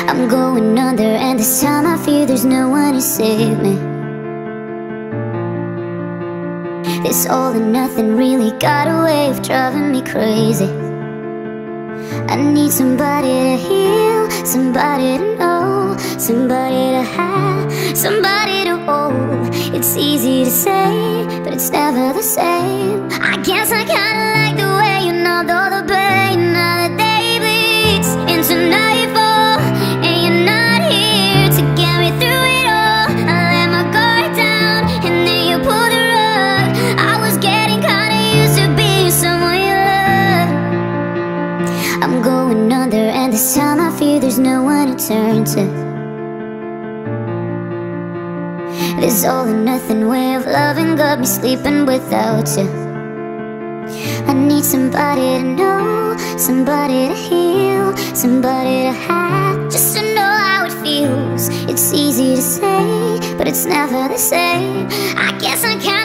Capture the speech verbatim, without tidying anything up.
I'm going under, and this time I fear there's no one to save me. This all or nothing really got a way of driving me crazy. I need somebody to heal, somebody to know, somebody to have, somebody to hold. It's easy to say, but it's never the same. I guess I kinda like the way you know all the pain. Now the day bleeds into nightfall, and you're not here to get me through it all. I let my guard down, and then you pulled the rug. I was getting kinda used to being someone you love. I'm going under, and this time I fear there's no one to turn to. This all or nothing way of loving got me sleeping without you. I need somebody to know, somebody to heal, somebody to have, just to know how it feels. It's easy to say, but it's never the same. I guess I can't